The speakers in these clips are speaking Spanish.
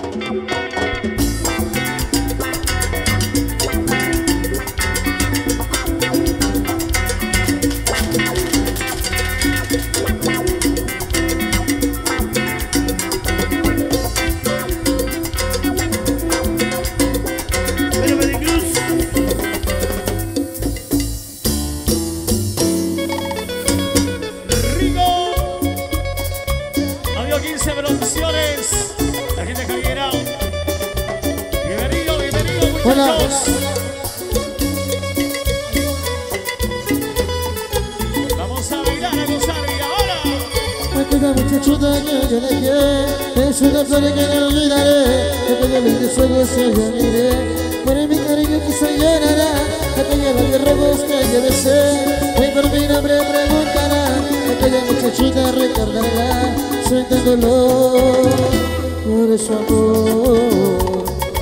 Vamos a bailar, a gozar y ahora. Aquella muchachita que yo dejé es una flor que no olvidaré. Aquella linda sueños que yo miré, por mi cariño quizá llorará. Aquella labios rojos que yo besé, hoy por mi nombre preguntará. Aquella muchachita recordará, sueltándolo por su amor.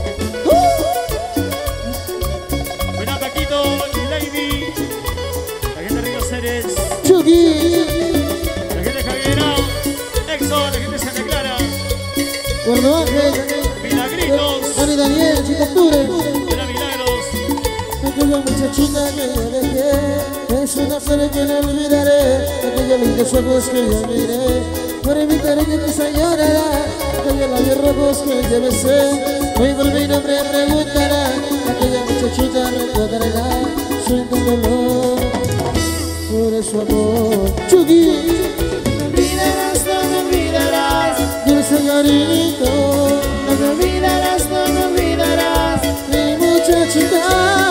Chucky, la gente de Javiera, Exo, la gente de Santa Clara, Guardo Ángel, Milagritos, Dani Daniel, Chico Octubre, Era Milagros. aquella muchachita que yo dejé es una flor que no olvidaré. Aquellos lindos ojos que yo miré, por mi cariño quizá llorará. Aquellos labios rojos que yo besé, hoy por mi nombre preguntará. Aquella muchachita recordará, sueltándolo por su amor. Chucky, No olvidarás, no me olvidarás. dulce cariñito, No me olvidarás, no me olvidarás. mi muchachita.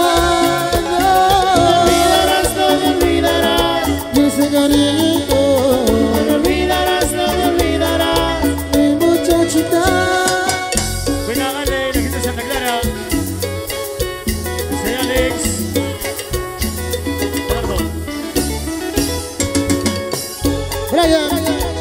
No me olvidarás, no me olvidarás. Dulce cariñito, No me olvidarás, no me olvidarás. mi muchachita. Buena, dale, la gente de Santa Clara. Ese Alex. Perdón. Brian,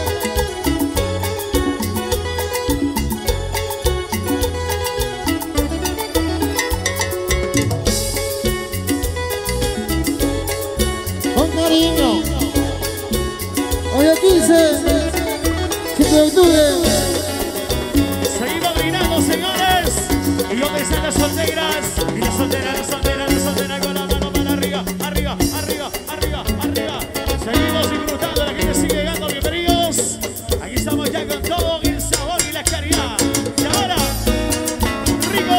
con cariño. Hoy es 15, 7 de octubre. Seguimos brindando, señores. Y donde están las solteras. Y las solteras, las solteras, las solteras con la mano para arriba, arriba, arriba, arriba, arriba. Seguimos disfrutando, la gente sigue llegando. Bienvenidos. Aquí estamos ya con todo el sabor y la caridad. Y ahora, rico.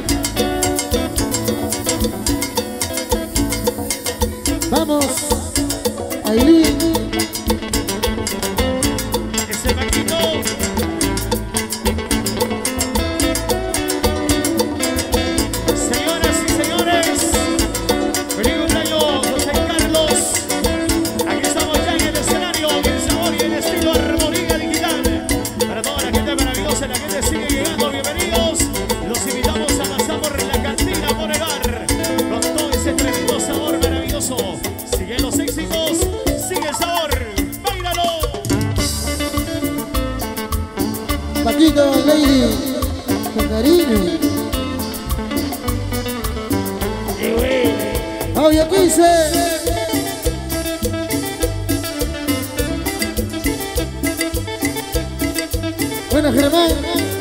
Vamos, Aileen. Ese Paquito. Señoras y señores, feliz cumpleaños, José Carlos. Aquí estamos ya en el escenario, el sabor y el estilo armonía digital. Para toda la gente maravillosa, la gente sigue llegando, bienvenidos. Los invitamos a pasar por la cantina, por el bar, con todo ese tremendo sabor maravilloso. Siguen los éxitos, sigue el sabor, ¡báilalo! Paquito, Lady, con cariño. Hoy es 15. Bueno, Germán.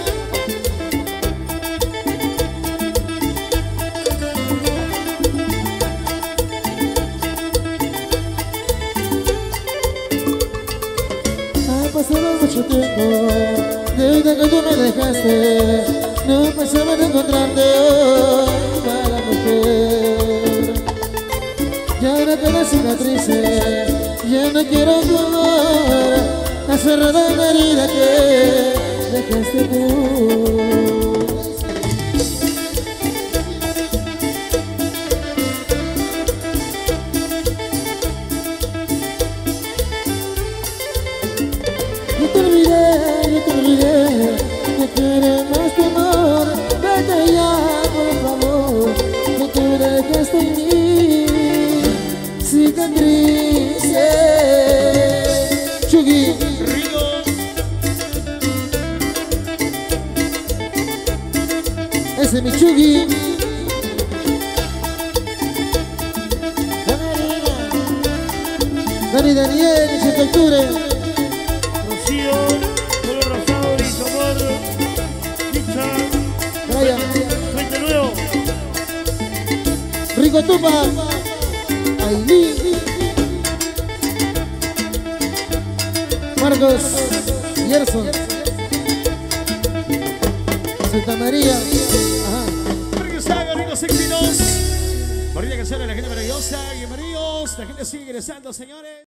Ha pasado mucho tiempo desde que tú me dejaste. No pensaba en encontrarte hoy para mujer. Ya no quedan cicatrices, ya no quiero dolor. Ha cerrado la herida que dejaste tú. Yo te olvidé, no quiero más tu amor. Vete ya, por favor, que tú dejaste en mí cicatrices. Chucky, Rico. ese es mi Chucky. Dani Daniel, 7 de octubre. Rocío, Polo Rosado, Litomor, Licha, Rico Tupac, Ailín, Marcos, Gerson, Santa María. Ajá. Regresando, ricos éxitos. Por día que sale la gente maravillosa. Bienvenidos. La gente sigue ingresando, señores.